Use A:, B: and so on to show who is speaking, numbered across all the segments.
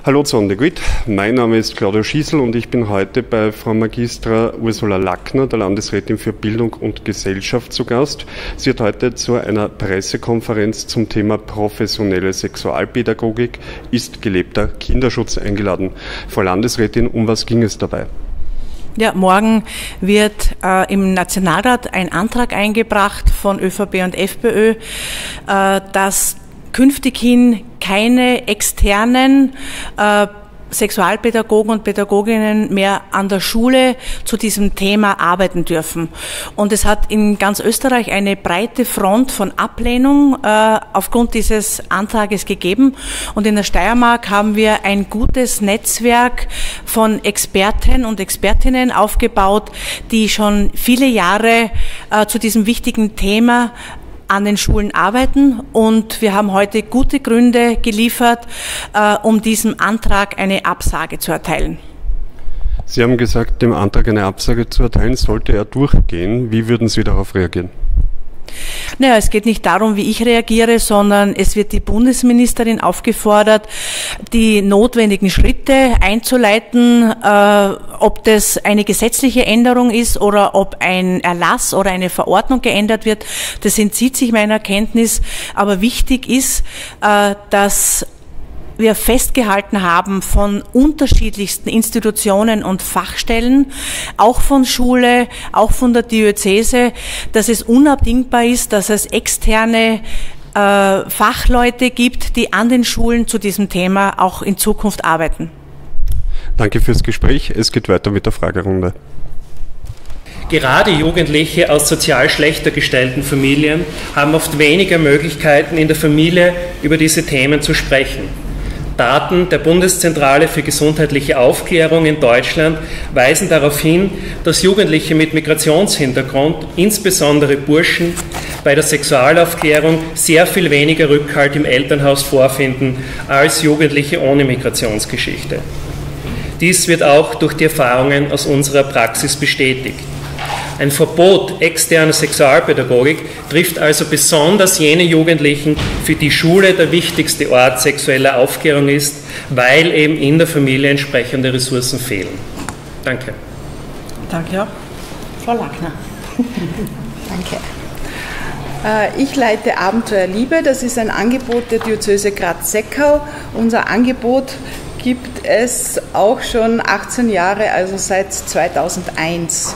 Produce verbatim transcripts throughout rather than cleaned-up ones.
A: Hallo zu On the Grid, mein Name ist Claudio Schießl und ich bin heute bei Frau Magistra Ursula Lackner, der Landesrätin für Bildung und Gesellschaft, zu Gast. Sie hat heute zu einer Pressekonferenz zum Thema professionelle Sexualpädagogik ist gelebter Kinderschutz eingeladen. Frau Landesrätin, um was ging es dabei?
B: Ja, morgen wird äh, im Nationalrat ein Antrag eingebracht von ÖVP und FPÖ, äh, dass künftig hin keine externen äh, Sexualpädagogen und Pädagoginnen mehr an der Schule zu diesem Thema arbeiten dürfen. Und es hat in ganz Österreich eine breite Front von Ablehnung äh, aufgrund dieses Antrages gegeben. Und in der Steiermark haben wir ein gutes Netzwerk von Experten und Expertinnen aufgebaut, die schon viele Jahre äh, zu diesem wichtigen Thema an den Schulen arbeiten, und wir haben heute gute Gründe geliefert, äh, um diesem Antrag eine Absage zu erteilen.
A: Sie haben gesagt, dem Antrag eine Absage zu erteilen, sollte er durchgehen. Wie würden Sie darauf reagieren?
B: Naja, es geht nicht darum, wie ich reagiere, sondern es wird die Bundesministerin aufgefordert, die notwendigen Schritte einzuleiten, äh, ob das eine gesetzliche Änderung ist oder ob ein Erlass oder eine Verordnung geändert wird. Das entzieht sich meiner Kenntnis. Aber wichtig ist, äh, dass wir festgehalten haben von unterschiedlichsten Institutionen und Fachstellen, auch von Schule, auch von der Diözese, dass es unabdingbar ist, dass es externe äh, Fachleute gibt, die an den Schulen zu diesem Thema auch in Zukunft arbeiten.
A: Danke fürs Gespräch. Es geht weiter mit der Fragerunde.
C: Gerade Jugendliche aus sozial schlechter gestellten Familien haben oft weniger Möglichkeiten, in der Familie über diese Themen zu sprechen. Daten der Bundeszentrale für gesundheitliche Aufklärung in Deutschland weisen darauf hin, dass Jugendliche mit Migrationshintergrund, insbesondere Burschen, bei der Sexualaufklärung sehr viel weniger Rückhalt im Elternhaus vorfinden als Jugendliche ohne Migrationsgeschichte. Dies wird auch durch die Erfahrungen aus unserer Praxis bestätigt. Ein Verbot externer Sexualpädagogik trifft also besonders jene Jugendlichen, für die Schule der wichtigste Ort sexueller Aufklärung ist, weil eben in der Familie entsprechende Ressourcen fehlen. Danke.
D: Danke, ja. Frau Lackner. Danke. Ich leite Abenteuer Liebe. Das ist ein Angebot der Diözese Graz-Seckau. Unser Angebot gibt es auch schon achtzehn Jahre, also seit zweitausendeins.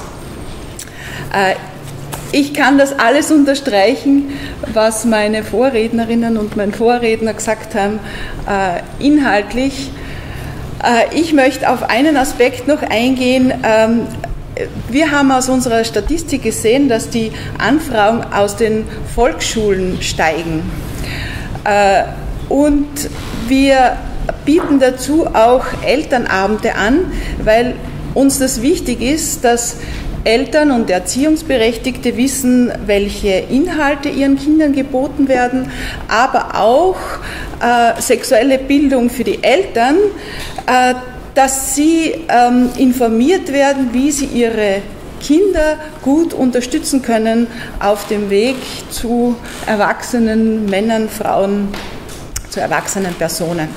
D: Ich kann das alles unterstreichen, was meine Vorrednerinnen und mein Vorredner gesagt haben, inhaltlich. Ich möchte auf einen Aspekt noch eingehen. Wir haben aus unserer Statistik gesehen, dass die Anfragen aus den Volksschulen steigen. Und wir bieten dazu auch Elternabende an, weil uns das wichtig ist, dass Eltern und Erziehungsberechtigte wissen, welche Inhalte ihren Kindern geboten werden, aber auch äh, sexuelle Bildung für die Eltern, äh, dass sie ähm, informiert werden, wie sie ihre Kinder gut unterstützen können auf dem Weg zu erwachsenen Männern, Frauen, zu erwachsenen Personen.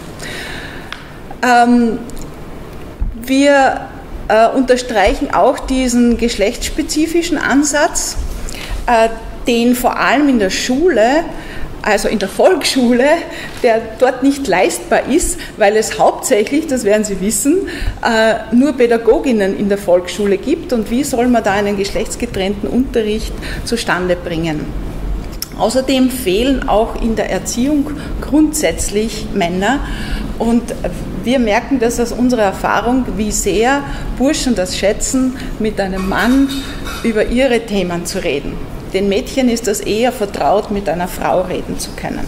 D: Ähm, wir Äh, unterstreichen auch diesen geschlechtsspezifischen Ansatz, äh, den vor allem in der Schule, also in der Volksschule, der dort nicht leistbar ist, weil es hauptsächlich, das werden Sie wissen, äh, nur Pädagoginnen in der Volksschule gibt. Und wie soll man da einen geschlechtsgetrennten Unterricht zustande bringen? Außerdem fehlen auch in der Erziehung grundsätzlich Männer. Und wir merken das aus unserer Erfahrung, wie sehr Burschen das schätzen, mit einem Mann über ihre Themen zu reden. Den Mädchen ist das eher vertraut, mit einer Frau reden zu können.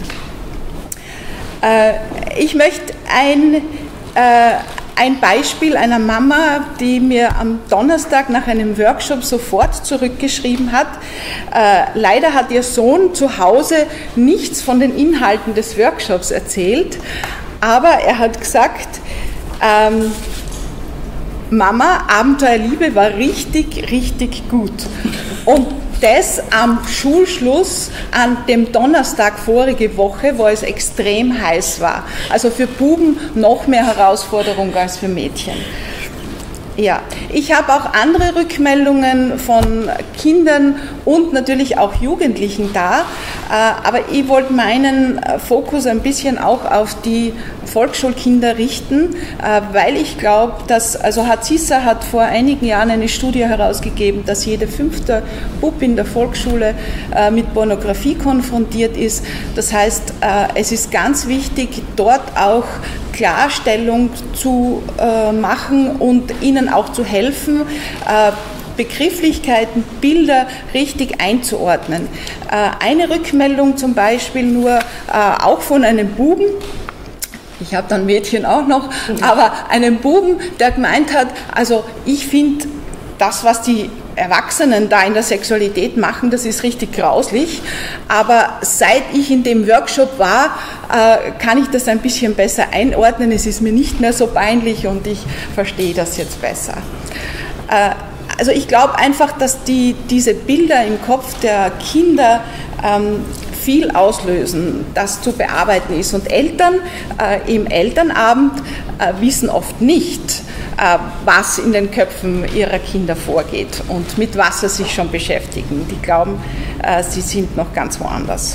D: Ich möchte ein, ein Beispiel einer Mama, die mir am Donnerstag nach einem Workshop sofort zurückgeschrieben hat. Leider hat ihr Sohn zu Hause nichts von den Inhalten des Workshops erzählt, aber er hat gesagt, ähm, Mama, Abenteuer Liebe war richtig, richtig gut. Und das am Schulschluss an dem Donnerstag vorige Woche, wo es extrem heiß war. Also für Buben noch mehr Herausforderung als für Mädchen. Ja, ich habe auch andere Rückmeldungen von Kindern und natürlich auch Jugendlichen da, aber ich wollte meinen Fokus ein bisschen auch auf die Volksschulkinder richten, weil ich glaube, dass, also Hazissa hat vor einigen Jahren eine Studie herausgegeben, dass jeder fünfte Bub in der Volksschule mit Pornografie konfrontiert ist. Das heißt, es ist ganz wichtig, dort auch Klarstellung zu äh, machen und ihnen auch zu helfen, äh, Begrifflichkeiten, Bilder richtig einzuordnen. Äh, eine Rückmeldung zum Beispiel nur äh, auch von einem Buben, ich habe dann Mädchen auch noch, aber einem Buben, der gemeint hat, also ich finde das, was die Erwachsenen da in der Sexualität machen, das ist richtig grauslich, aber seit ich in dem Workshop war, äh, kann ich das ein bisschen besser einordnen, es ist mir nicht mehr so peinlich und ich verstehe das jetzt besser. Äh, also ich glaube einfach, dass die, diese Bilder im Kopf der Kinder ähm, viel auslösen, das zu bearbeiten ist. Und Eltern äh, im Elternabend äh, wissen oft nicht, äh, was in den Köpfen ihrer Kinder vorgeht und mit was sie sich schon beschäftigen. Die glauben, äh, sie sind noch ganz woanders.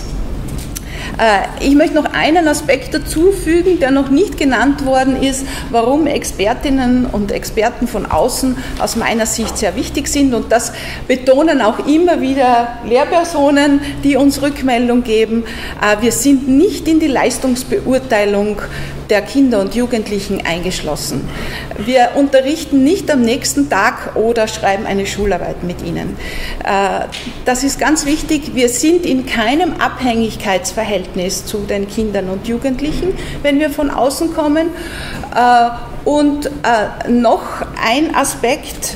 D: Ich möchte noch einen Aspekt dazufügen, der noch nicht genannt worden ist, warum Expertinnen und Experten von außen aus meiner Sicht sehr wichtig sind. Und das betonen auch immer wieder Lehrpersonen, die uns Rückmeldung geben. Wir sind nicht in die Leistungsbeurteilung der Kinder und Jugendlichen eingeschlossen. Wir unterrichten nicht am nächsten Tag oder schreiben eine Schularbeit mit ihnen. Das ist ganz wichtig. Wir sind in keinem Abhängigkeitsverhältnis zu den Kindern und Jugendlichen, wenn wir von außen kommen. Und noch ein Aspekt,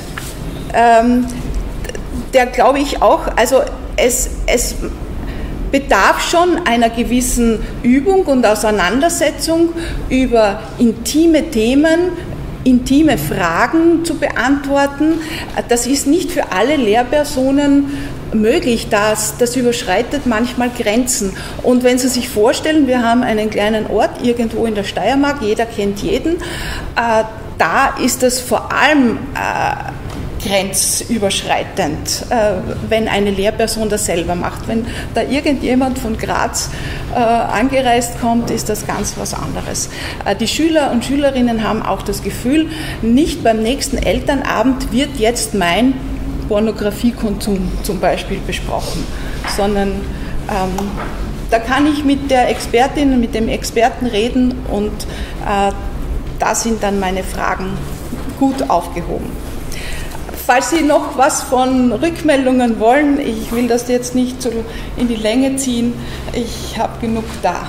D: der glaube ich auch, also es, es bedarf schon einer gewissen Übung und Auseinandersetzung über intime Themen, intime Fragen zu beantworten. Das ist nicht für alle Lehrpersonen möglich, das, das überschreitet manchmal Grenzen. Und wenn Sie sich vorstellen, wir haben einen kleinen Ort irgendwo in der Steiermark, jeder kennt jeden, äh, da ist es vor allem äh, grenzüberschreitend, äh, wenn eine Lehrperson das selber macht. Wenn da irgendjemand von Graz äh, angereist kommt, ist das ganz was anderes. Äh, die Schüler und Schülerinnen haben auch das Gefühl, nicht beim nächsten Elternabend wird jetzt mein Pornografiekonsum zum Beispiel besprochen, sondern ähm, da kann ich mit der Expertin, mit dem Experten reden und äh, da sind dann meine Fragen gut aufgehoben. Falls Sie noch was von Rückmeldungen wollen, ich will das jetzt nicht so in die Länge ziehen, ich habe genug da.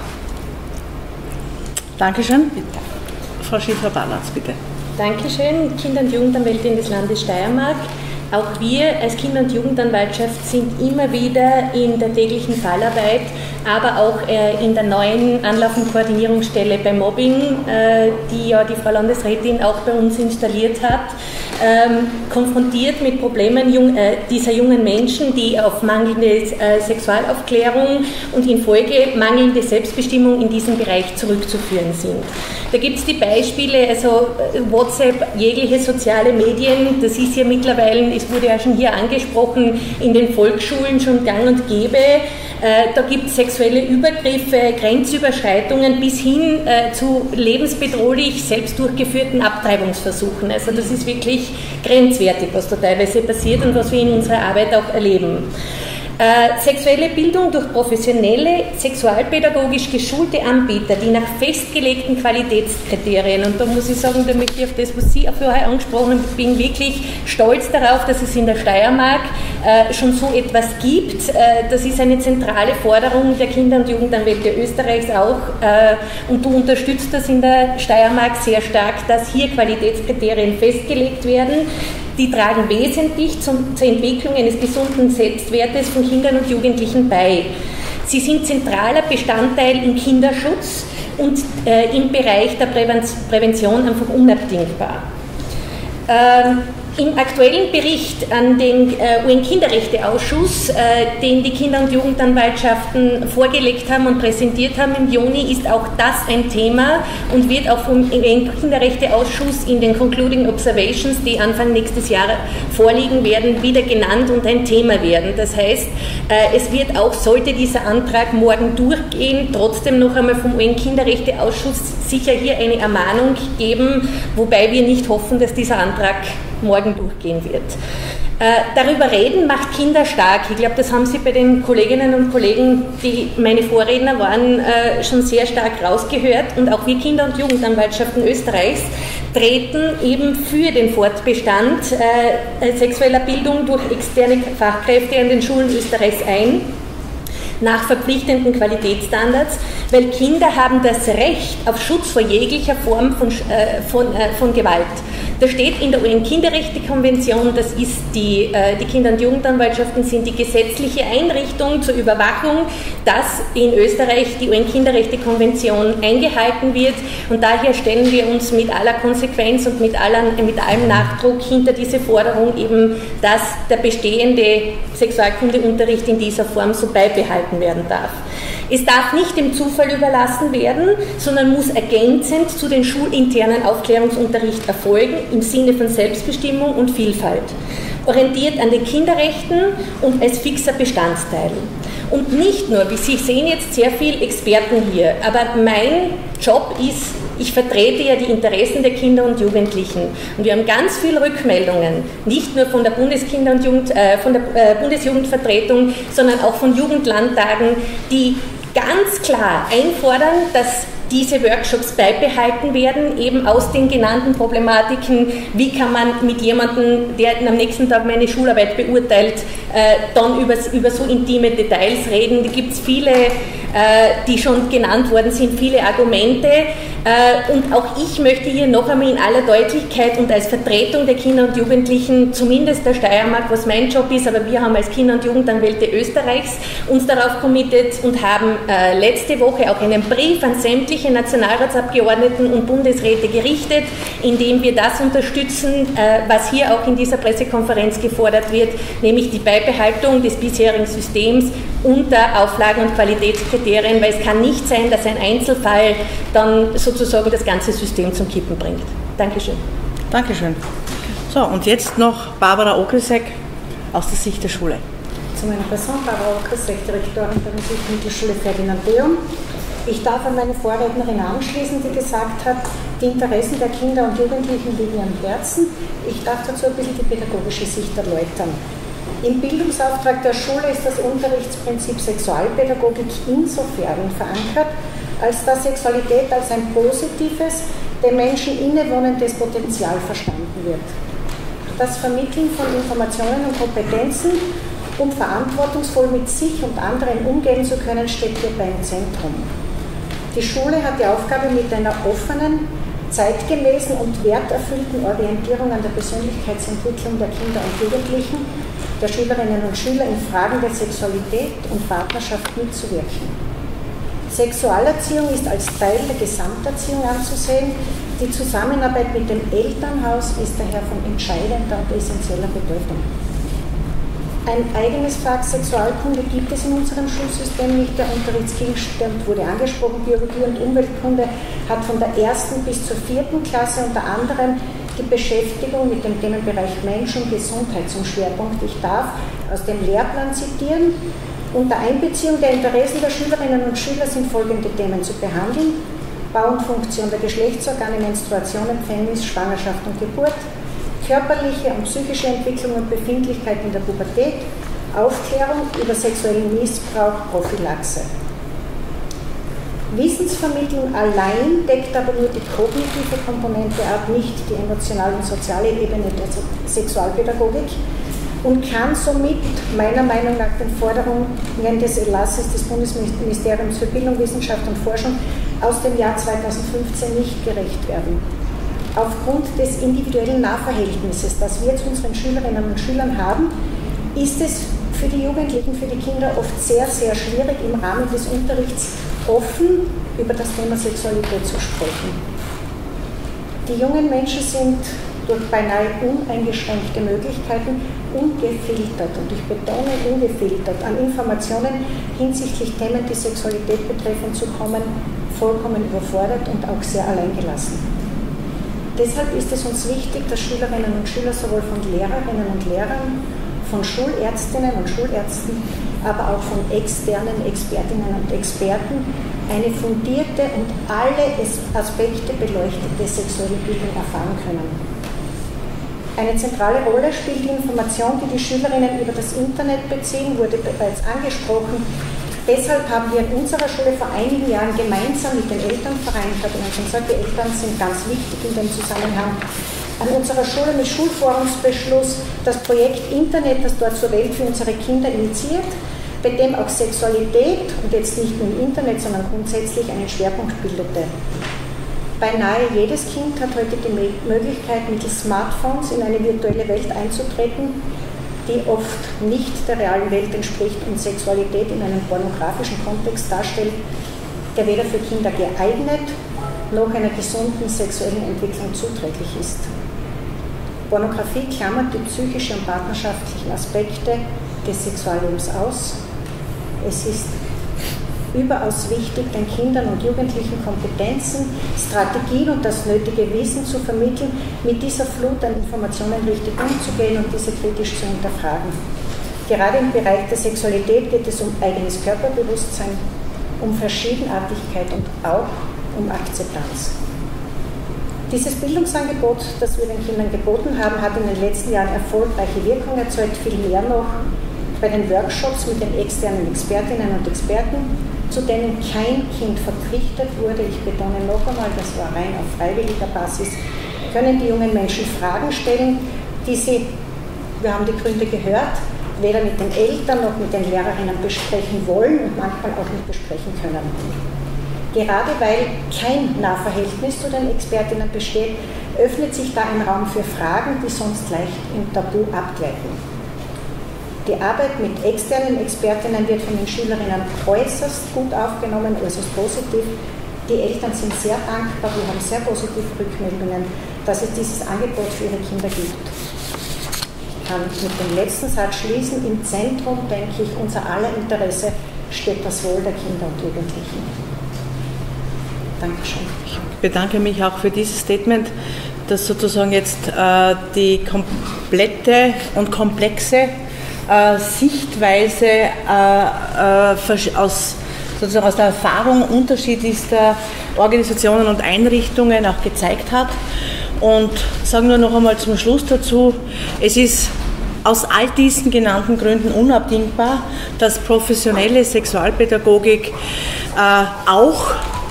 B: Dankeschön. Bitte. Frau Schiffer-Ballatz, bitte.
E: Dankeschön, Kinder- und Jugendanwältin des Landes Steiermark. Auch wir als Kinder- und Jugendanwaltschaft sind immer wieder in der täglichen Fallarbeit, aber auch äh, in der neuen Anlauf- und Koordinierungsstelle bei Mobbing, äh, die ja die Frau Landesrätin auch bei uns installiert hat, ähm, konfrontiert mit Problemen jung, äh, dieser jungen Menschen, die auf mangelnde äh, Sexualaufklärung und in Folge mangelnde Selbstbestimmung in diesem Bereich zurückzuführen sind. Da gibt es die Beispiele, also WhatsApp, jegliche soziale Medien, das ist ja mittlerweile, es wurde ja schon hier angesprochen, in den Volksschulen schon gang und gäbe. Äh, da gibt es sexuelle Übergriffe, Grenzüberschreitungen bis hin äh, zu lebensbedrohlich selbst durchgeführten Abtreibungsversuchen. Also das ist wirklich grenzwertig, was da teilweise passiert und was wir in unserer Arbeit auch erleben. Äh, sexuelle Bildung durch professionelle, sexualpädagogisch geschulte Anbieter, die nach festgelegten Qualitätskriterien, und da muss ich sagen, da möchte ich auf das, was Sie vorher angesprochen haben, ich bin wirklich stolz darauf, dass es in der Steiermark äh, schon so etwas gibt. Äh, das ist eine zentrale Forderung der Kinder- und Jugendanwälte Österreichs auch, äh, und du unterstützt das in der Steiermark sehr stark, dass hier Qualitätskriterien festgelegt werden. Die tragen wesentlich zum, zur Entwicklung eines gesunden Selbstwertes von Kindern und Jugendlichen bei. Sie sind zentraler Bestandteil im Kinderschutz und äh, im Bereich der Prävention einfach unabdingbar. Ähm, Im aktuellen Bericht an den äh, U N-Kinderrechteausschuss, äh, den die Kinder- und Jugendanwaltschaften vorgelegt haben und präsentiert haben im Juni, ist auch das ein Thema und wird auch vom U N-Kinderrechteausschuss in den Concluding Observations, die Anfang nächstes Jahr vorliegen werden, wieder genannt und ein Thema werden. Das heißt, äh, es wird auch, sollte dieser Antrag morgen durchgehen, trotzdem noch einmal vom U N-Kinderrechteausschuss sicher hier eine Ermahnung geben, wobei wir nicht hoffen, dass dieser Antrag morgen durchgehen wird. Äh, darüber reden macht Kinder stark. Ich glaube, das haben Sie bei den Kolleginnen und Kollegen, die meine Vorredner waren, äh, schon sehr stark rausgehört. Und auch wir Kinder- und Jugendanwaltschaften Österreichs treten eben für den Fortbestand äh, sexueller Bildung durch externe Fachkräfte an den Schulen Österreichs ein, nach verpflichtenden Qualitätsstandards, weil Kinder haben das Recht auf Schutz vor jeglicher Form von, äh, von, äh, von Gewalt. Das steht in der U N-Kinderrechtekonvention, das ist die, äh, die Kinder- und Jugendanwaltschaften sind die gesetzliche Einrichtung zur Überwachung, dass in Österreich die U N-Kinderrechtekonvention eingehalten wird und daher stellen wir uns mit aller Konsequenz und mit, aller, mit allem Nachdruck hinter diese Forderung eben, dass der bestehende Sexualkundeunterricht in dieser Form so beibehalten werden darf. Es darf nicht dem Zufall überlassen werden, sondern muss ergänzend zu den schulinternen Aufklärungsunterricht erfolgen im Sinne von Selbstbestimmung und Vielfalt, orientiert an den Kinderrechten und als fixer Bestandteil. Und nicht nur, wie Sie sehen jetzt sehr viele Experten hier, aber mein Job ist, ich vertrete ja die Interessen der Kinder und Jugendlichen. Und wir haben ganz viele Rückmeldungen, nicht nur von der Bundeskinder- und Jugend, äh, von der äh, Bundesjugendvertretung, sondern auch von Jugendlandtagen, die ganz klar einfordern, dass diese Workshops beibehalten werden, eben aus den genannten Problematiken, wie kann man mit jemandem, der am nächsten Tag meine Schularbeit beurteilt, äh, dann über, über so intime Details reden. Da gibt es viele, äh, die schon genannt worden sind, viele Argumente. Äh, und auch ich möchte hier noch einmal in aller Deutlichkeit und als Vertretung der Kinder und Jugendlichen, zumindest der Steiermark, was mein Job ist, aber wir haben als Kinder- und Jugendanwälte Österreichs uns darauf committed und haben äh, letzte Woche auch einen Brief an sämtliche Nationalratsabgeordneten und Bundesräte gerichtet, indem wir das unterstützen, äh, was hier auch in dieser Pressekonferenz gefordert wird, nämlich die Beibehaltung des bisherigen Systems unter Auflagen und Qualitätskriterien, weil es kann nicht sein, dass ein Einzelfall dann sozusagen das ganze System zum Kippen bringt. Dankeschön.
B: Dankeschön. So, und jetzt noch Barbara Okresek aus der Sicht der Schule.
F: Zu meiner Person, Barbara Okresek, Direktorin der Musikmittelschule Ferdinand Beum. Ich darf an meine Vorrednerin anschließen, die gesagt hat, die Interessen der Kinder und Jugendlichen liegen am Herzen. Ich darf dazu ein bisschen die pädagogische Sicht erläutern. Im Bildungsauftrag der Schule ist das Unterrichtsprinzip Sexualpädagogik insofern verankert, als dass Sexualität als ein positives, dem Menschen innewohnendes Potenzial verstanden wird. Das Vermitteln von Informationen und Kompetenzen, um verantwortungsvoll mit sich und anderen umgehen zu können, steht hierbei im Zentrum. Die Schule hat die Aufgabe, mit einer offenen, zeitgemäßen und werterfüllten Orientierung an der Persönlichkeitsentwicklung der Kinder und Jugendlichen, der Schülerinnen und Schüler in Fragen der Sexualität und Partnerschaft mitzuwirken. Sexualerziehung ist als Teil der Gesamterziehung anzusehen. Die Zusammenarbeit mit dem Elternhaus ist daher von entscheidender und essentieller Bedeutung. Ein eigenes Fach Sexualkunde gibt es in unserem Schulsystem nicht. Der Unterrichtsgegenstand wurde angesprochen. Biologie und Umweltkunde hat von der ersten bis zur vierten Klasse unter anderem die Beschäftigung mit dem Themenbereich Mensch und Gesundheit zum Schwerpunkt. Ich darf aus dem Lehrplan zitieren: Unter Einbeziehung der Interessen der Schülerinnen und Schüler sind folgende Themen zu behandeln: Bau und Funktion der Geschlechtsorgane, Menstruation, Empfängnis, Schwangerschaft und Geburt, körperliche und psychische Entwicklung und Befindlichkeit in der Pubertät, Aufklärung über sexuellen Missbrauch, Prophylaxe. Wissensvermittlung allein deckt aber nur die kognitive Komponente ab, nicht die emotionale und soziale Ebene der Sexualpädagogik und kann somit meiner Meinung nach den Forderungen des Erlasses des Bundesministeriums für Bildung, Wissenschaft und Forschung aus dem Jahr zweitausendfünfzehn nicht gerecht werden. Aufgrund des individuellen Nahverhältnisses, das wir zu unseren Schülerinnen und Schülern haben, ist es für die Jugendlichen, für die Kinder oft sehr, sehr schwierig, im Rahmen des Unterrichts offen über das Thema Sexualität zu sprechen. Die jungen Menschen sind durch beinahe uneingeschränkte Möglichkeiten ungefiltert, und ich betone ungefiltert, an Informationen hinsichtlich Themen, die Sexualität betreffen, zu kommen, vollkommen überfordert und auch sehr alleingelassen. Deshalb ist es uns wichtig, dass Schülerinnen und Schüler sowohl von Lehrerinnen und Lehrern, von Schulärztinnen und Schulärzten, aber auch von externen Expertinnen und Experten eine fundierte und alle Aspekte beleuchtete sexuelle Bildung erfahren können. Eine zentrale Rolle spielt die Information, die die Schülerinnen über das Internet beziehen, wurde bereits angesprochen. Deshalb haben wir in unserer Schule vor einigen Jahren gemeinsam mit den Elternvereinen, ich habe Ihnen schon gesagt, die Eltern sind ganz wichtig in dem Zusammenhang, an unserer Schule mit Schulforumsbeschluss das Projekt Internet, das dort zur Welt für unsere Kinder initiiert, bei dem auch Sexualität, und jetzt nicht nur im Internet, sondern grundsätzlich einen Schwerpunkt bildete. Beinahe jedes Kind hat heute die Möglichkeit, mittels Smartphones in eine virtuelle Welt einzutreten, die oft nicht der realen Welt entspricht und Sexualität in einem pornografischen Kontext darstellt, der weder für Kinder geeignet noch einer gesunden sexuellen Entwicklung zuträglich ist. Pornografie klammert die psychischen und partnerschaftlichen Aspekte des Sexuallebens aus. Es ist überaus wichtig, den Kindern und Jugendlichen Kompetenzen, Strategien und das nötige Wissen zu vermitteln, mit dieser Flut an Informationen richtig umzugehen und diese kritisch zu hinterfragen. Gerade im Bereich der Sexualität geht es um eigenes Körperbewusstsein, um Verschiedenartigkeit und auch um Akzeptanz. Dieses Bildungsangebot, das wir den Kindern geboten haben, hat in den letzten Jahren erfolgreiche Wirkung erzeugt, viel mehr noch bei den Workshops mit den externen Expertinnen und Experten, zu denen kein Kind verpflichtet wurde. Ich betone noch einmal, das war rein auf freiwilliger Basis, können die jungen Menschen Fragen stellen, die sie, wir haben die Gründe gehört, weder mit den Eltern noch mit den Lehrerinnen besprechen wollen und manchmal auch nicht besprechen können. Gerade weil kein Nahverhältnis zu den Expertinnen besteht, öffnet sich da ein Raum für Fragen, die sonst leicht im Tabu abgleiten. Die Arbeit mit externen Expertinnen wird von den Schülerinnen äußerst gut aufgenommen, äußerst positiv. Die Eltern sind sehr dankbar, wir haben sehr positive Rückmeldungen, dass es dieses Angebot für ihre Kinder gibt. Ich kann mit dem letzten Satz schließen, im Zentrum, denke ich, unser aller Interesse steht das Wohl der Kinder und Jugendlichen. Dankeschön.
B: Ich bedanke mich auch für dieses Statement, das sozusagen jetzt äh, die komplette und komplexe äh, Sichtweise äh, äh, aus, sozusagen aus der Erfahrung unterschiedlichster Organisationen und Einrichtungen auch gezeigt hat. Und sagen nur noch einmal zum Schluss dazu, es ist aus all diesen genannten Gründen unabdingbar, dass professionelle Sexualpädagogik äh, auch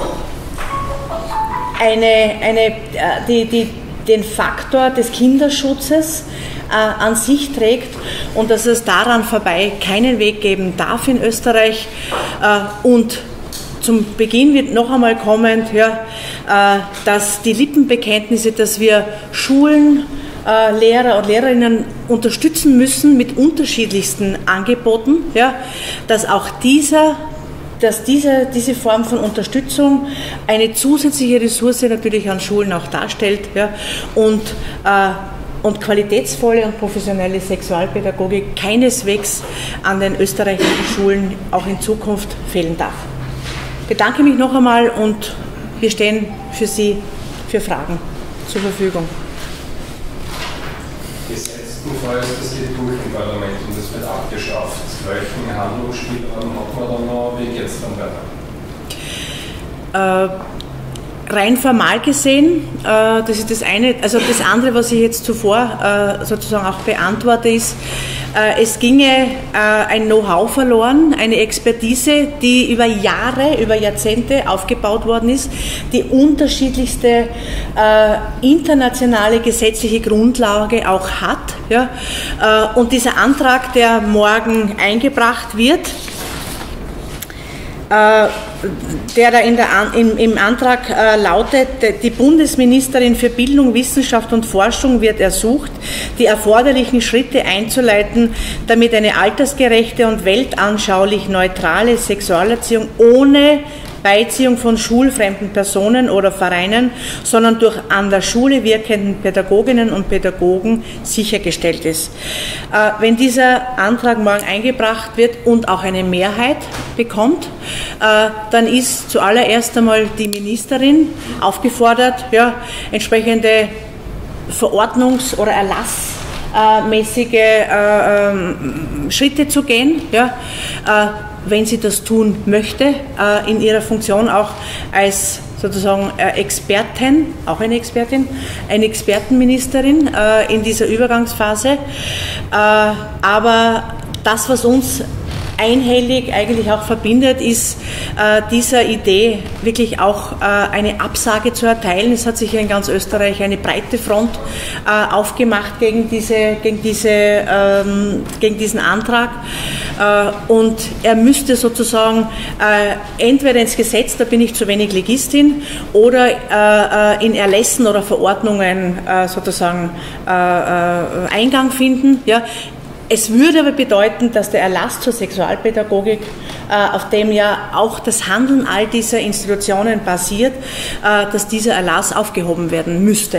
B: Eine, eine, die, die, den Faktor des Kinderschutzes äh, an sich trägt und dass es daran vorbei keinen Weg geben darf in Österreich. Äh, und zum Beginn wird noch einmal kommend, ja, äh, dass die Lippenbekenntnisse, dass wir Schulen, äh, Lehrer und Lehrerinnen unterstützen müssen mit unterschiedlichsten Angeboten, ja, dass auch dieser dass diese, diese Form von Unterstützung eine zusätzliche Ressource natürlich an Schulen auch darstellt, ja, und, äh, und qualitätsvolle und professionelle Sexualpädagogik keineswegs an den österreichischen Schulen auch in Zukunft fehlen darf. Ich bedanke mich noch einmal und wir stehen für Sie für Fragen zur Verfügung.
G: Gesetztenfalls, das geht durch im Parlament und das wird abgeschafft. Welchen Handlungsspielraum hat man dann noch? Wie geht es dann weiter?
B: Äh, rein formal gesehen, äh, das ist das eine. Also das andere, was ich jetzt zuvor äh, sozusagen auch beantworte, ist, äh, es ginge äh, ein Know-how verloren, eine Expertise, die über Jahre, über Jahrzehnte aufgebaut worden ist, die unterschiedlichste äh, internationale gesetzliche Grundlage auch hat. Ja? Äh, und dieser Antrag, der morgen eingebracht wird, äh, der da in der An im, im Antrag äh, lautet, die Bundesministerin für Bildung, Wissenschaft und Forschung wird ersucht, die erforderlichen Schritte einzuleiten, damit eine altersgerechte und weltanschaulich neutrale Sexualerziehung ohne Beiziehung von schulfremden Personen oder Vereinen, sondern durch an der Schule wirkenden Pädagoginnen und Pädagogen sichergestellt ist. Äh, wenn dieser Antrag morgen eingebracht wird und auch eine Mehrheit bekommt, äh, dann ist zuallererst einmal die Ministerin aufgefordert, ja, entsprechende Verordnungs- oder erlassmäßige äh, ähm, Schritte zu gehen, ja, äh, wenn sie das tun möchte, äh, in ihrer Funktion auch als sozusagen äh, Expertin, auch eine Expertin, eine Expertenministerin äh, in dieser Übergangsphase. Äh, aber das, was uns einhellig eigentlich auch verbindet, ist äh, dieser Idee wirklich auch äh, eine Absage zu erteilen. Es hat sich in ganz Österreich eine breite Front äh, aufgemacht gegen, diese, gegen, diese, ähm, gegen diesen Antrag äh, und er müsste sozusagen äh, entweder ins Gesetz, da bin ich zu wenig Legistin, oder äh, in Erlässen oder Verordnungen äh, sozusagen äh, äh, Eingang finden. Ja. Es würde aber bedeuten, dass der Erlass zur Sexualpädagogik, äh, auf dem ja auch das Handeln all dieser Institutionen basiert, äh, dass dieser Erlass aufgehoben werden müsste.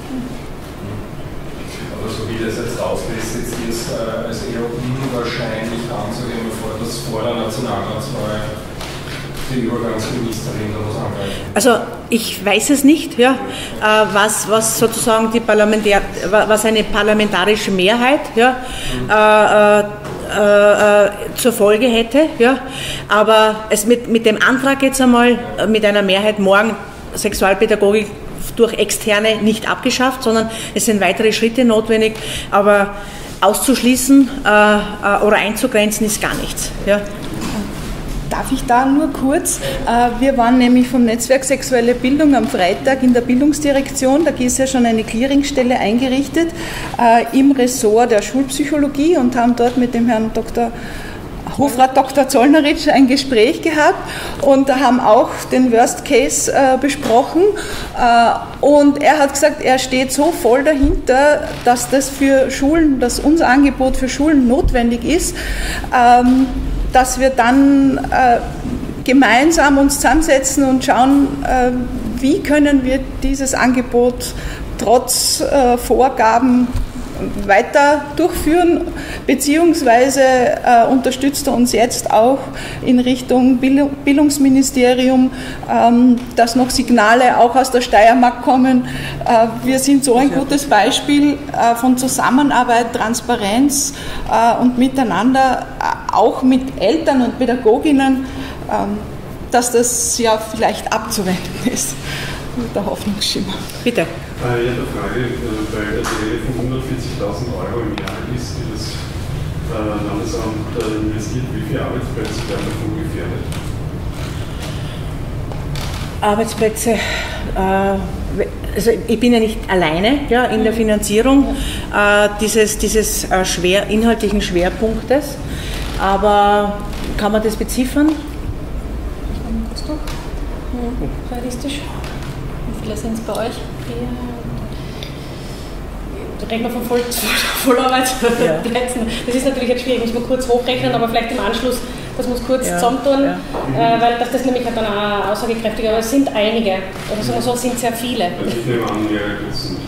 G: Aber so wie das jetzt ausgelistet ist, äh, als eher unwahrscheinlich anzugehen, bevor das vor der Nationalratswahl die Übergangsministerin oder was angreift.
B: Also ich weiß es nicht, ja, äh, was, was sozusagen die Parlamentär, was eine parlamentarische Mehrheit ja, äh, äh, äh, zur Folge hätte, ja, aber es mit, mit dem Antrag jetzt einmal äh, mit einer Mehrheit morgen Sexualpädagogik durch Externe nicht abgeschafft, sondern es sind weitere Schritte notwendig, aber auszuschließen äh, äh, oder einzugrenzen ist gar nichts. Ja.
D: Darf ich da nur kurz? Wir waren nämlich vom Netzwerk Sexuelle Bildung am Freitag in der Bildungsdirektion. Da ist ja schon eine Clearingstelle eingerichtet im Ressort der Schulpsychologie und haben dort mit dem Herrn Doktor Hofrat Doktor Zollneritsch ein Gespräch gehabt und haben auch den Worst Case äh, besprochen äh, und er hat gesagt, er steht so voll dahinter, dass das für Schulen, dass unser Angebot für Schulen notwendig ist, ähm, dass wir dann äh, gemeinsam uns zusammensetzen und schauen, äh, wie können wir dieses Angebot trotz äh, Vorgaben weiter durchführen, beziehungsweise äh, unterstützt er uns jetzt auch in Richtung Bildung, Bildungsministerium, ähm, dass noch Signale auch aus der Steiermark kommen. Äh, wir sind so ein gutes Beispiel äh, von Zusammenarbeit, Transparenz äh, und Miteinander, äh, auch mit Eltern und Pädagoginnen, äh, dass das ja vielleicht abzuwenden ist. Der Hoffnungsschimmer.
B: Bitte.
A: Ich habe eine Frage, weil die Rede von hundertvierzigtausend Euro im Jahr ist, die das Landesamt investiert. Wie viele Arbeitsplätze werden davon gefährdet?
B: Arbeitsplätze, äh, also ich bin ja nicht alleine ja, in der Finanzierung äh, dieses, dieses äh, schwer, inhaltlichen Schwerpunktes, aber kann man das beziffern?
E: Realistisch. Wie viele sind es bei euch? Rechnen wir von Voll Vollarbeitsplätzen. Ja. Das ist natürlich jetzt schwierig, muss man kurz hochrechnen, aber vielleicht im Anschluss, das muss kurz ja. zusammentun, ja. äh, weil das, das nämlich halt dann auch aussagekräftiger, aber es sind einige, oder sagen wir so, es sind sehr viele.
A: Also ich nehme an, mehrere Dutzend.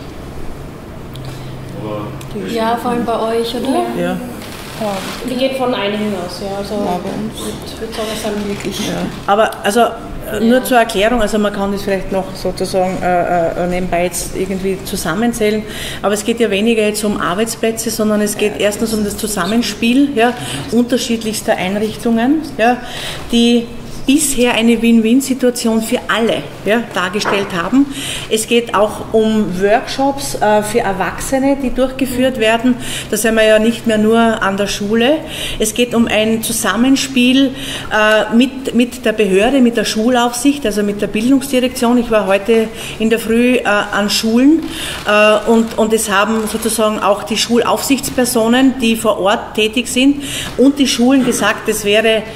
E: Ja, vor allem bei euch, oder?
B: Ja. ja.
E: Die geht von einigen aus, ja, also ja, ich würde sagen, es sind wirklich.
B: Ja. Aber also nur zur Erklärung, also man kann das vielleicht noch sozusagen äh, nebenbei jetzt irgendwie zusammenzählen, aber es geht ja weniger jetzt um Arbeitsplätze, sondern es geht erstens um das Zusammenspiel ja, unterschiedlichster Einrichtungen, ja, die bisher eine Win-Win-Situation für alle ja, dargestellt haben. Es geht auch um Workshops äh, für Erwachsene, die durchgeführt werden. Da sind wir ja nicht mehr nur an der Schule. Es geht um ein Zusammenspiel äh, mit, mit der Behörde, mit der Schulaufsicht, also mit der Bildungsdirektion. Ich war heute in der Früh äh, an Schulen äh, und, und es haben sozusagen auch die Schulaufsichtspersonen, die vor Ort tätig sind, und die Schulen gesagt, es wäre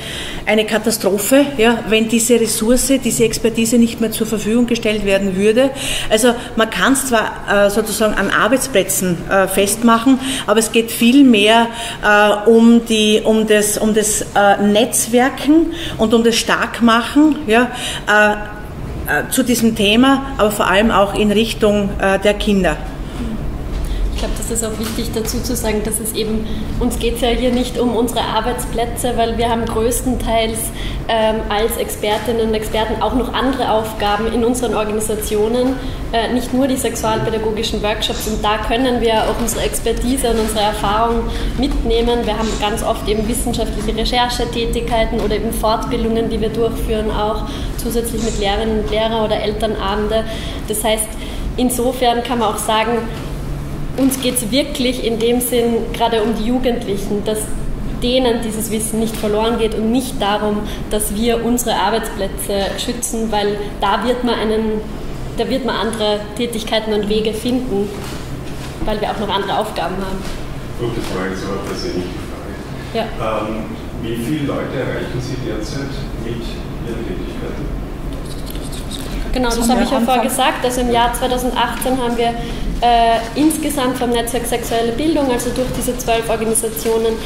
B: eine Katastrophe, ja, wenn diese Ressource, diese Expertise nicht mehr zur Verfügung gestellt werden würde. Also man kann es zwar äh, sozusagen an Arbeitsplätzen äh, festmachen, aber es geht viel mehr äh, um, die, um das, um das äh, Netzwerken und um das Starkmachen, ja, äh, äh, zu diesem Thema, aber vor allem auch in Richtung äh, der Kinder.
H: Ich glaube, das ist auch wichtig dazu zu sagen, dass es eben, uns geht es ja hier nicht um unsere Arbeitsplätze, weil wir haben größtenteils ähm, als Expertinnen und Experten auch noch andere Aufgaben in unseren Organisationen, äh, nicht nur die sexualpädagogischen Workshops, und da können wir auch unsere Expertise und unsere Erfahrung mitnehmen. Wir haben ganz oft eben wissenschaftliche Recherchetätigkeiten oder eben Fortbildungen, die wir durchführen, auch zusätzlich mit Lehrerinnen und Lehrern oder Elternabende. Das heißt, insofern kann man auch sagen, uns geht es wirklich in dem Sinn gerade um die Jugendlichen, dass denen dieses Wissen nicht verloren geht und nicht darum, dass wir unsere Arbeitsplätze schützen, weil da wird man, einen, da wird man andere Tätigkeiten und Wege finden, weil wir auch noch andere Aufgaben haben.
A: Gute Frage, das ist aber eine persönliche Frage.
H: Ja.
A: Ähm, wie viele Leute erreichen Sie derzeit mit Ihren Tätigkeiten?
H: Genau, das habe ich ja vorher gesagt. Also im Jahr zweitausendachtzehn haben wir äh, insgesamt vom Netzwerk Sexuelle Bildung, also durch diese zwölf Organisationen,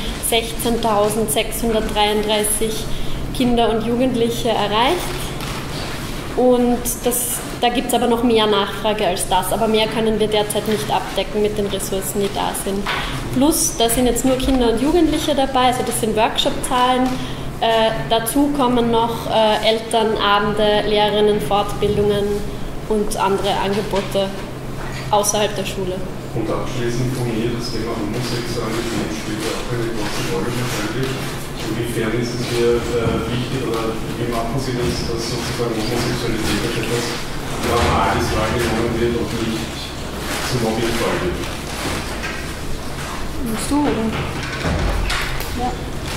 H: sechzehntausendsechshundertdreiunddreißig Kinder und Jugendliche erreicht. Und das, da gibt es aber noch mehr Nachfrage als das. Aber mehr können wir derzeit nicht abdecken mit den Ressourcen, die da sind. Plus, da sind jetzt nur Kinder und Jugendliche dabei, also das sind Workshop-Zahlen. Äh, dazu kommen noch äh, Elternabende, Lehrerinnen, Fortbildungen und andere Angebote außerhalb der Schule.
A: Und abschließend von mir, das Thema Homosexualität spielt ja auch eine große Rolle wahrscheinlich. Inwiefern ist es mir äh, wichtig, oder wie machen Sie das, dass sozusagen Homosexualität als etwas Normales wahrgenommen wird und nicht zum Mobbingfall wird?
H: So, oder? Ja.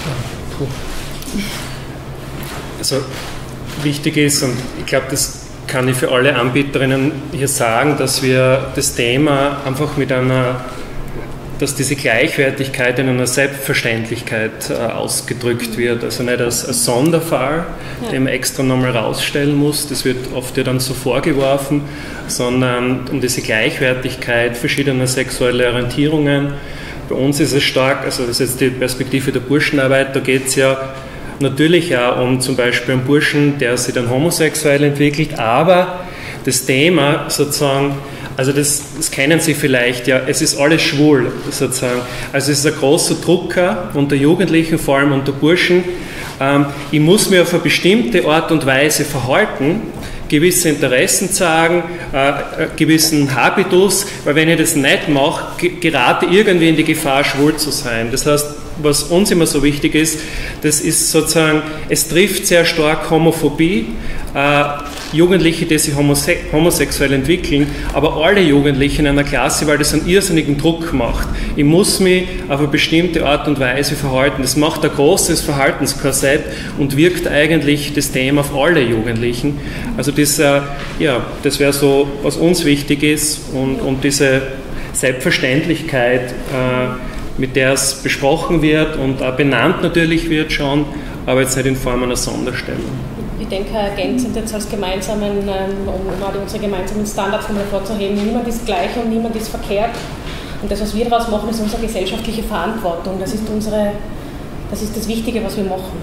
C: Also wichtig ist, und ich glaube, das kann ich für alle Anbieterinnen hier sagen, dass wir das Thema einfach mit einer, dass diese Gleichwertigkeit in einer Selbstverständlichkeit äh, ausgedrückt wird. Also nicht als, als Sonderfall, ja, den man extra nochmal rausstellen muss, das wird oft ja dann so vorgeworfen, sondern um diese Gleichwertigkeit verschiedener sexueller Orientierungen. Bei uns ist es stark, also das ist jetzt die Perspektive der Burschenarbeit, da geht es ja natürlich auch um zum Beispiel einen Burschen, der sich dann homosexuell entwickelt, aber das Thema sozusagen, also das, das kennen Sie vielleicht, ja, es ist alles schwul sozusagen, also es ist ein großer Drucker unter Jugendlichen, vor allem unter Burschen, ähm, ich muss mir auf eine bestimmte Art und Weise verhalten, gewisse Interessen zeigen, äh, gewissen Habitus, weil wenn ich das nicht mache, gerate irgendwie in die Gefahr, schwul zu sein. Das heißt, was uns immer so wichtig ist, das ist sozusagen, es trifft sehr stark Homophobie, äh, Jugendliche, die sich homose homosexuell entwickeln, aber alle Jugendlichen in einer Klasse, weil das einen irrsinnigen Druck macht. Ich muss mich auf eine bestimmte Art und Weise verhalten. Das macht ein großes Verhaltenskorsett und wirkt eigentlich das Thema auf alle Jugendlichen. Also das, äh, ja, das wäre so, was uns wichtig ist, und, und diese Selbstverständlichkeit, äh, mit der es besprochen wird und auch benannt natürlich wird schon, aber jetzt nicht in Form einer Sonderstellung.
F: Ich denke, ergänzend jetzt als gemeinsamen, um mal unsere gemeinsamen Standards nochmal vorzuheben, niemand ist gleich und niemand ist verkehrt. Und das, was wir daraus machen, ist unsere gesellschaftliche Verantwortung. Das ist, unsere, das, ist das Wichtige, was wir machen.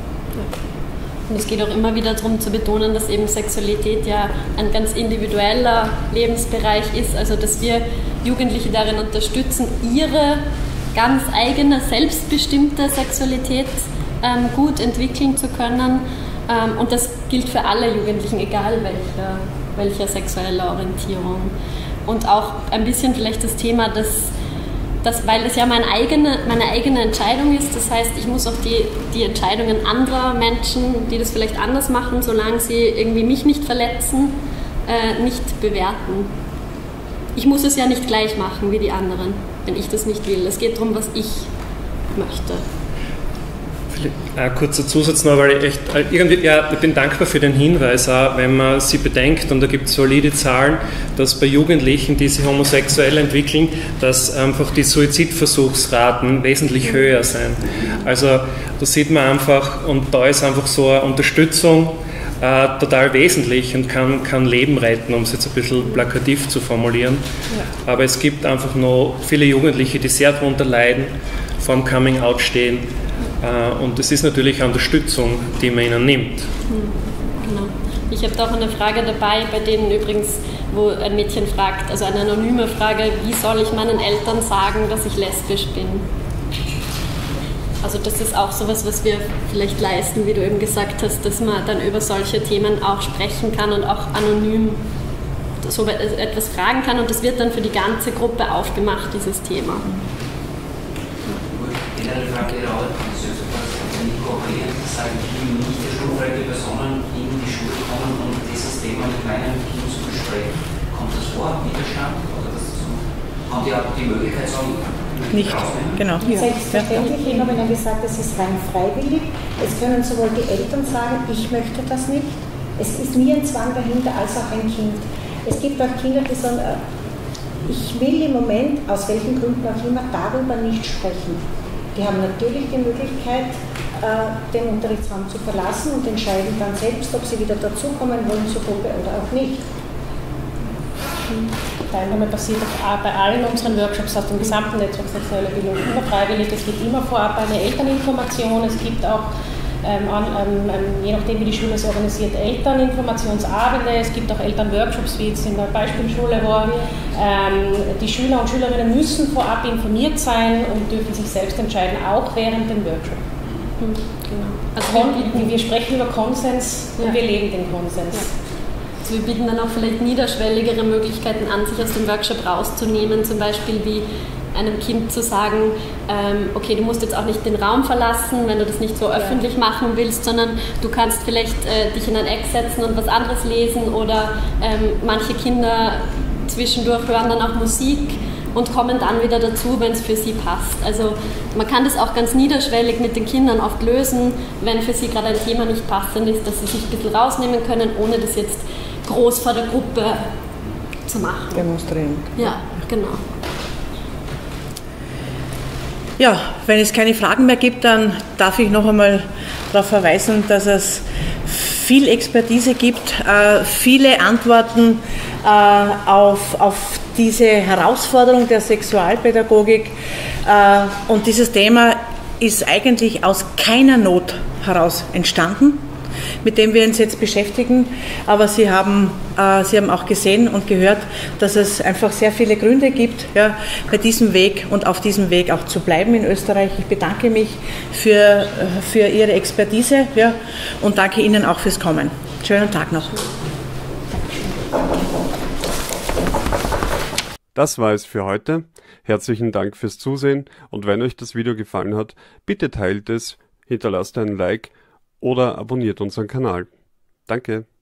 H: Und es geht auch immer wieder darum zu betonen, dass eben Sexualität ja ein ganz individueller Lebensbereich ist, also dass wir Jugendliche darin unterstützen, ihre ganz eigene, selbstbestimmte Sexualität ähm, gut entwickeln zu können. Ähm, und das gilt für alle Jugendlichen, egal welcher, welcher sexueller Orientierung. Und auch ein bisschen vielleicht das Thema, dass, dass weil es ja meine eigene, meine eigene Entscheidung ist, das heißt, ich muss auch die, die Entscheidungen anderer Menschen, die das vielleicht anders machen, solange sie irgendwie mich nicht verletzen, äh, nicht bewerten. Ich muss es ja nicht gleich machen wie die anderen, wenn ich das nicht will. Es geht darum, was ich möchte.
C: Ein kurzer Zusatz noch, weil ich echt irgendwie, ja, ich bin dankbar für den Hinweis, auch wenn man sie bedenkt, und da gibt es solide Zahlen, dass bei Jugendlichen, die sich homosexuell entwickeln, dass einfach die Suizidversuchsraten wesentlich höher sind. Also da sieht man einfach, und da ist einfach so eine Unterstützung äh, total wesentlich und kann, kann Leben retten, um es jetzt ein bisschen plakativ zu formulieren. Ja. Aber es gibt einfach noch viele Jugendliche, die sehr darunter leiden, vor dem Coming-out stehen. Und es ist natürlich eine Unterstützung, die man ihnen nimmt.
H: Genau. Ich habe da auch eine Frage dabei, bei denen übrigens, wo ein Mädchen fragt, also eine anonyme Frage, wie soll ich meinen Eltern sagen, dass ich lesbisch bin? Also das ist auch sowas, was wir vielleicht leisten, wie du eben gesagt hast, dass man dann über solche Themen auch sprechen kann und auch anonym so etwas fragen kann, und das wird dann für die ganze Gruppe aufgemacht, dieses Thema.
I: Generelle Frage gerade, wenn die kooperieren, sagen, die nicht schulfreie Personen in die Schule kommen, um dieses Thema mit meinem Kind zu besprechen. Kommt das vor, Widerstand? Oder das so? Haben die auch die Möglichkeit, so
B: nicht, genau.
F: Ja. Selbstverständlich, ich habe Ihnen gesagt, es ist rein freiwillig. Es können sowohl die Eltern sagen, ich möchte das nicht. Es ist nie ein Zwang dahinter, als auch ein Kind. Es gibt auch Kinder, die sagen, ich will im Moment, aus welchen Gründen auch immer, darüber nicht sprechen. Die haben natürlich die Möglichkeit, den Unterrichtsraum zu verlassen und entscheiden dann selbst, ob sie wieder dazukommen wollen zur Gruppe oder auch nicht.
J: Teilnahme passiert auch bei allen unseren Workshops aus dem gesamten Netzwerk Sexuelle Bildung immer freiwillig. Es gibt immer vorab eine Elterninformation, es gibt auch, ähm, ähm, je nachdem wie die Schule es organisiert, Elterninformationsabende, es gibt auch Elternworkshops, wie jetzt in der Beispielschule war. Ähm, die Schüler und Schülerinnen müssen vorab informiert sein und dürfen sich selbst entscheiden, auch während dem Workshop.
H: Mhm, genau.
J: Also wir, wir sprechen über Konsens und ja. wir leben den Konsens.
H: Ja. Also wir bieten dann auch vielleicht niederschwelligere Möglichkeiten an, sich aus dem Workshop rauszunehmen, zum Beispiel wie einem Kind zu sagen, ähm, okay, du musst jetzt auch nicht den Raum verlassen, wenn du das nicht so ja. öffentlich machen willst, sondern du kannst vielleicht äh, dich in ein Eck setzen und was anderes lesen, oder ähm, manche Kinder zwischendurch hören dann auch Musik und kommen dann wieder dazu, wenn es für sie passt. Also man kann das auch ganz niederschwellig mit den Kindern oft lösen, wenn für sie gerade ein Thema nicht passend ist, dass sie sich ein bisschen rausnehmen können, ohne das jetzt groß vor der Gruppe zu machen.
B: Demonstrieren.
H: Ja, genau.
B: Ja, wenn es keine Fragen mehr gibt, dann darf ich noch einmal darauf verweisen, dass es viel Expertise gibt, äh, viele Antworten äh, auf, auf diese Herausforderung der Sexualpädagogik. Äh, und dieses Thema ist eigentlich aus keiner Not heraus entstanden, mit dem wir uns jetzt beschäftigen. Aber Sie haben, äh, Sie haben auch gesehen und gehört, dass es einfach sehr viele Gründe gibt, ja, bei diesem Weg und auf diesem Weg auch zu bleiben in Österreich. Ich bedanke mich für, für Ihre Expertise, ja, und danke Ihnen auch fürs Kommen. Schönen Tag noch.
A: Das war es für heute. Herzlichen Dank fürs Zusehen, und wenn euch das Video gefallen hat, bitte teilt es, hinterlasst einen Like oder abonniert unseren Kanal. Danke.